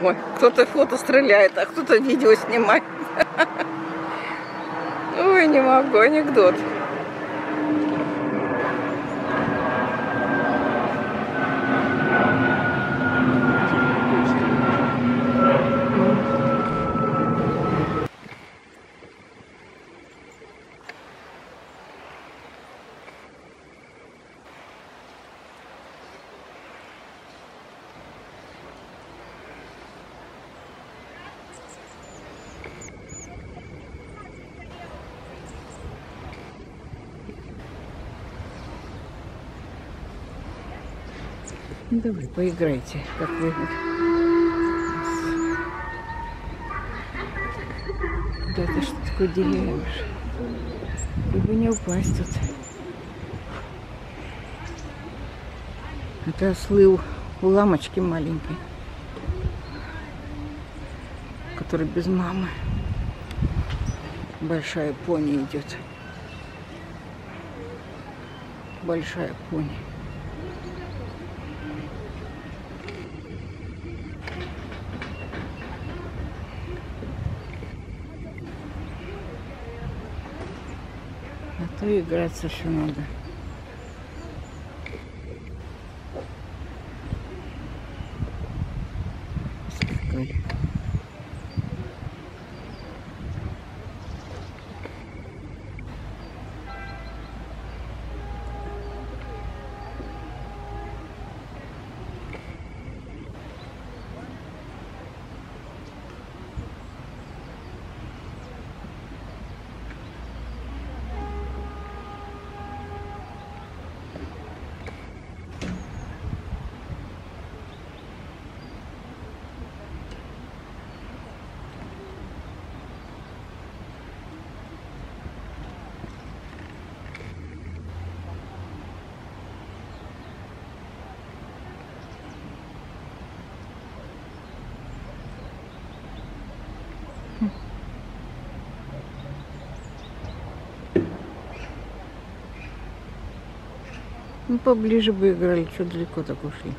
Ой, кто-то фото стреляет, а кто-то видео снимает. Ой, не могу, анекдот. Давай, поиграйте, как вы. Да это что такое деревья? Чтобы не упасть тут. Это ослы у ламочки маленькой, которая без мамы. Большая пони идет. Большая пони. А то играться еще надо. Скакали. Ну, поближе бы играли, что далеко так ушли.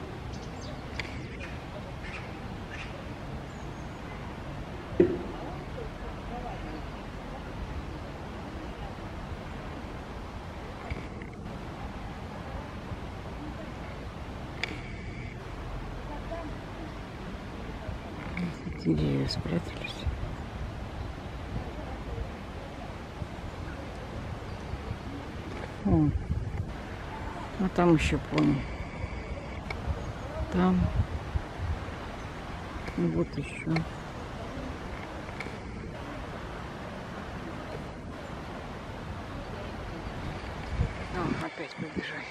Деревья спрятались. О, а там еще пони. Там. И вот еще. О, опять побежали.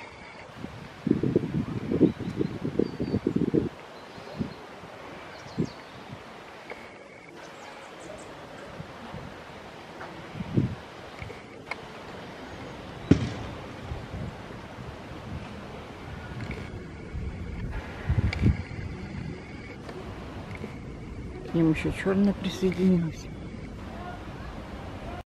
К ним еще черная присоединилась.